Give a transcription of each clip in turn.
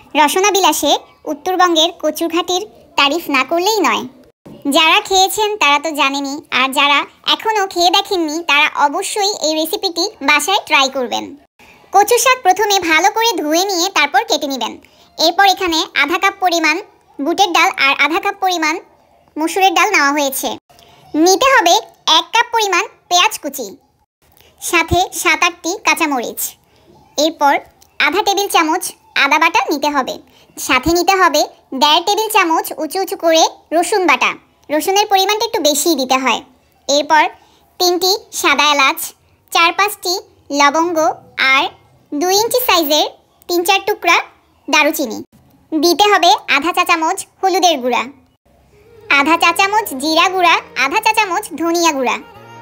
রসনা বিলাসে উত্তরবঙ্গের কচুঘাটির তারিফ না করলেই নয়। যারা খেয়েছেন তারা তো জানেনই, আর যারা এখনও খেয়ে দেখেননি তারা অবশ্যই এই রেসিপিটি বাসায় ট্রাই করবেন। কচু শাক প্রথমে ভালো করে ধুয়ে নিয়ে তারপর কেটে নেবেন। এরপর এখানে আধা কাপ পরিমাণ বুটের ডাল আর আধা কাপ পরিমাণ মসুরের ডাল নেওয়া হয়েছে। নিতে হবে 1 কাপ পরিমাণ পেঁয়াজ কুচি, সাথে 7-8টি কাঁচামরিচ। এরপর আধা টেবিল চামচ আদা বাটা নিতে হবে, সাথে নিতে হবে 1.5 টেবিল চামচ উঁচু উঁচু করে রসুন বাটা। রসুনের পরিমাণটা একটু বেশিই দিতে হয়। এরপর 3টি সাদা এলাচ, 4-5টি লবঙ্গ আর 2 ইঞ্চি সাইজের 3-4 টুকরা দারুচিনি। দিতে হবে আধা চা চামচ হলুদের গুঁড়া, আধা চা চামচ জিরা গুঁড়া, আধা চা চামচ ধনিয়া গুঁড়া,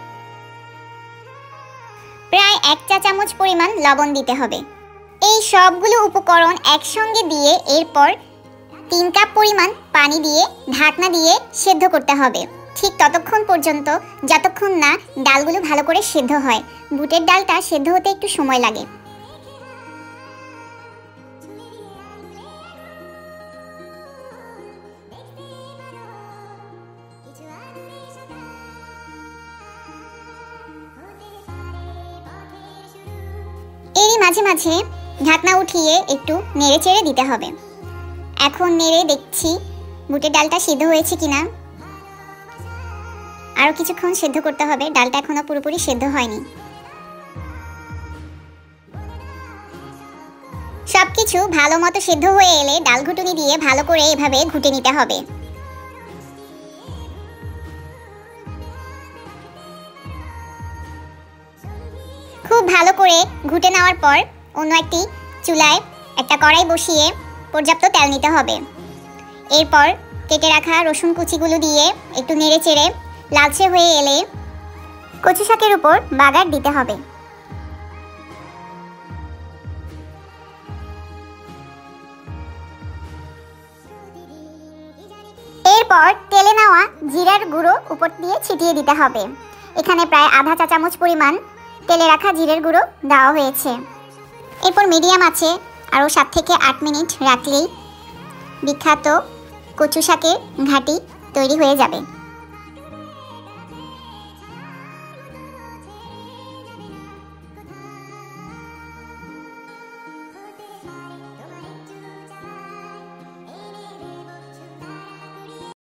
প্রায় 1 চা চামচ পরিমাণ লবণ দিতে হবে। এই সবগুলো উপকরণ একসঙ্গে দিয়ে এরপর 3 কাপ পরিমাণ পানি দিয়ে ঢাকনা দিয়ে সেদ্ধ করতে হবে, ঠিক ততক্ষণ পর্যন্ত যতক্ষণ না ডালগুলো ভালো করে সেদ্ধ হয়। বুটের ডালটা সেদ্ধ হতে একটু সময় লাগে। এরই মাঝে মাঝে ঢাকনা উঠিয়ে একটু নেড়ে চেড়ে দিতে হবে। এখন নেড়ে দেখছি বুটের ডালটা সিদ্ধ হয়েছে কিনা। আরও কিছুক্ষণ সেদ্ধ করতে হবে, ডালটা এখনো পুরোপুরি সেদ্ধ হয়নি। সবকিছু ভালো মতো সেদ্ধ হয়ে এলে ডাল ঘুটুনি দিয়ে ভালো করে এভাবে ঘুটে নিতে হবে। খুব ভালো করে ঘুটে নেওয়ার পর অন্য একটি চুলায় একটা কড়াই বসিয়ে পর্যাপ্ত তেল নিতে হবে। এরপর কেটে রাখা রসুন কুচিগুলো দিয়ে একটু নেড়ে চেড়ে লালচে হয়ে এলে কচু শাকের উপর বাগার দিতে হবে। এরপর তেলে নেওয়া জিরার গুঁড়ো উপর দিয়ে ছিটিয়ে দিতে হবে। এখানে প্রায় আধা চা চামচ পরিমাণ তেলে রাখা জিরের গুঁড়ো দেওয়া হয়েছে। এরপর মিডিয়াম আছে আরও 7 থেকে 8 মিনিট রাখলেই বিখ্যাত কচু শাকের ঘাটি তৈরি হয়ে যাবে।